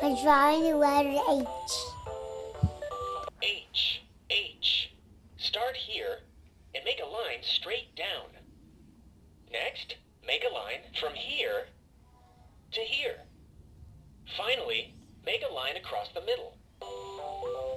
I'm drawing the letter H. H. Start here and make a line straight down. Next, make a line from here to here. Finally, make a line across the middle.